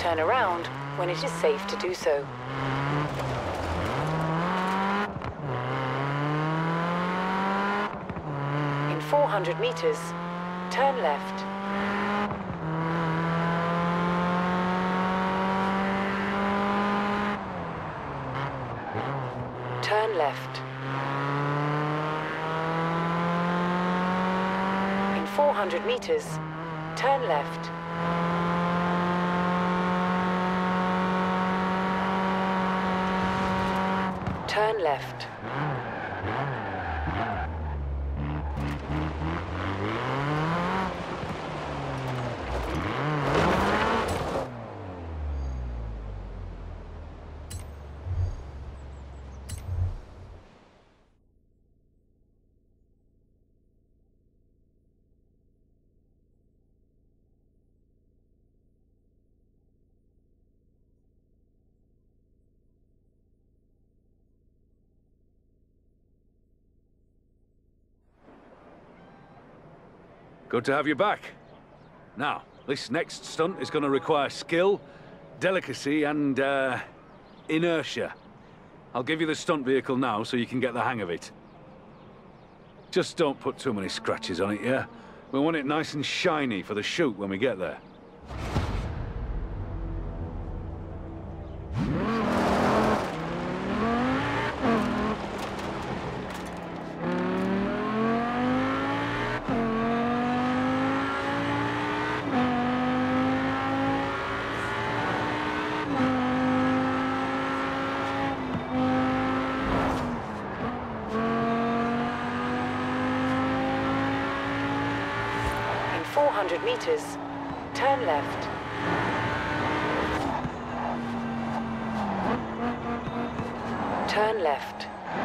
turn around when it is safe to do so. In 400 meters, turn left. Turn left. In 400 meters, turn left. Turn left. Good to have you back. Now, this next stunt is going to require skill, delicacy, and, inertia. I'll give you the stunt vehicle now so you can get the hang of it. Just don't put too many scratches on it, yeah? We want it nice and shiny for the shoot when we get there. In 400 meters, turn left. Turn left.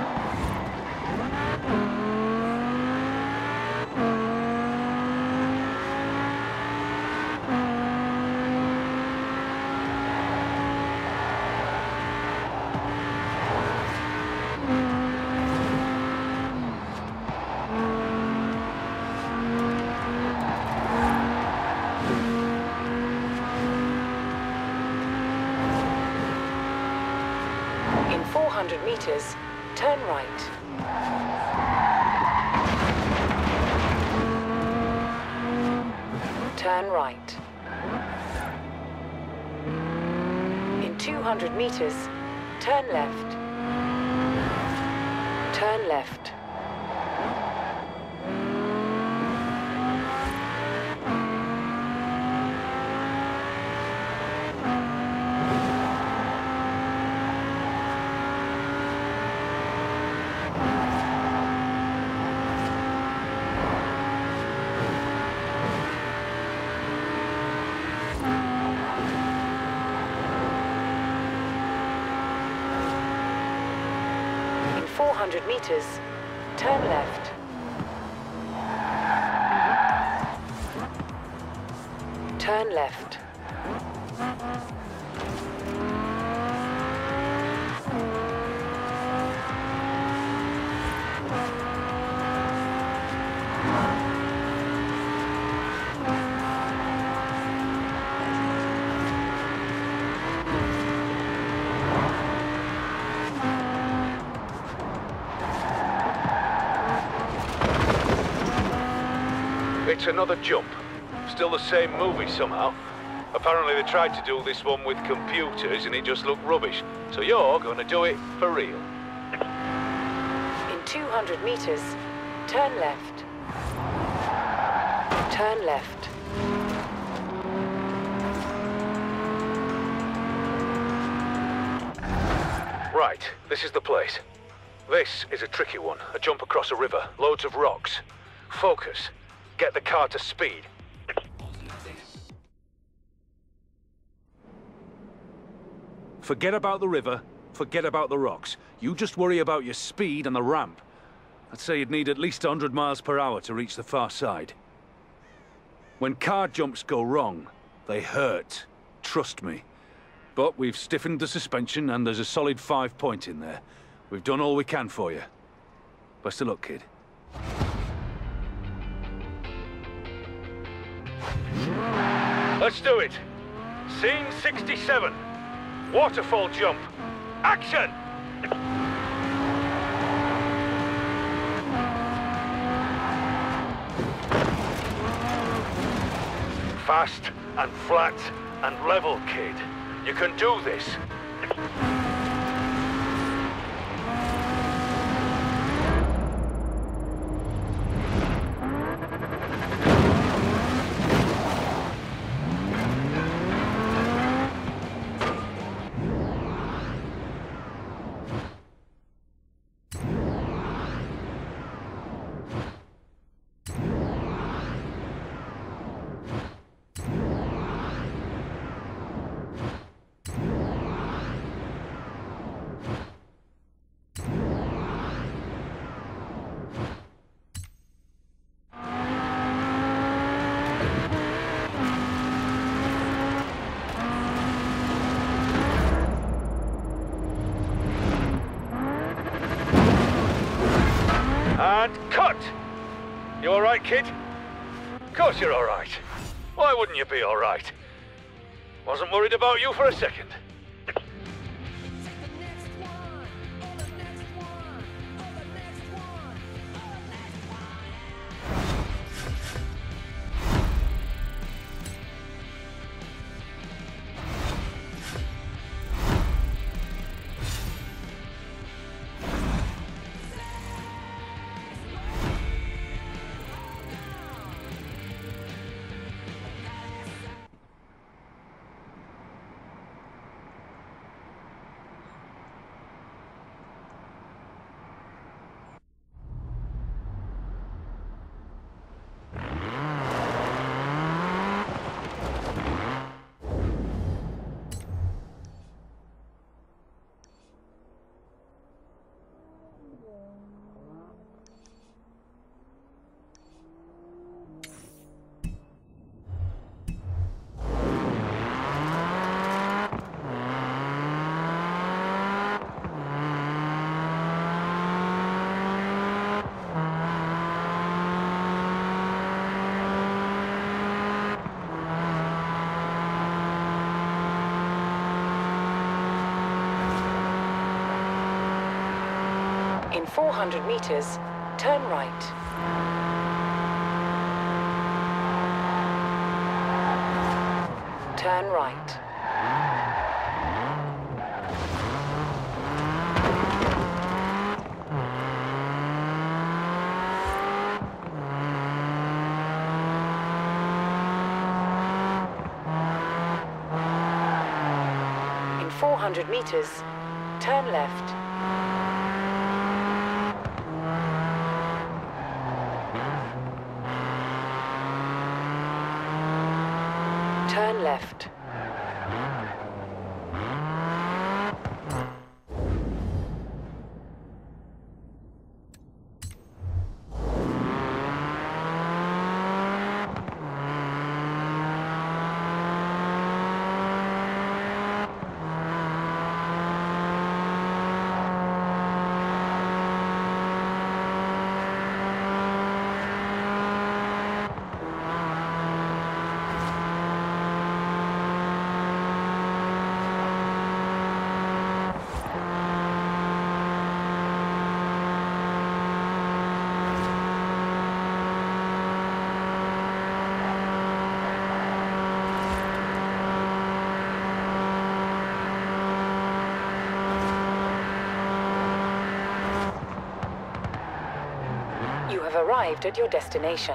In 400 meters, turn right. Turn right. In 200 meters, turn left. Turn left. In 400 meters, turn left. Turn left. It's another jump. Still the same movie somehow. Apparently they tried to do this one with computers and it just looked rubbish. So you're going to do it for real. In 200 meters, turn left. Turn left. Right, this is the place. This is a tricky one. A jump across a river, loads of rocks. Focus. Get the car to speed. Forget about the river, forget about the rocks. You just worry about your speed and the ramp. I'd say you'd need at least 100 miles per hour to reach the far side. When car jumps go wrong, they hurt. Trust me. But we've stiffened the suspension and there's a solid 5 point in there. We've done all we can for you. Best of luck, kid. Let's do it. Scene 67. Waterfall jump. Action! Fast and flat and level, kid. You can do this. And cut! You alright, kid? Of course you're alright. Why wouldn't you be alright? Wasn't worried about you for a second. In 400 meters, turn right. Turn right. In 400 meters, turn left. Turn left. You have arrived at your destination.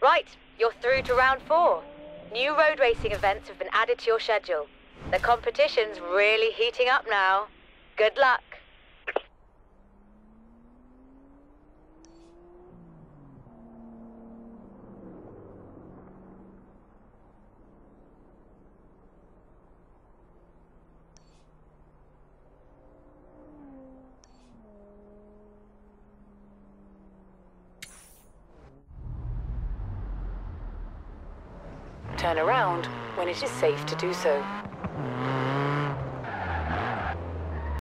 Right, you're through to round 4. New road racing events have been added to your schedule. The competition's really heating up now. Good luck. Turn around when it is safe to do so.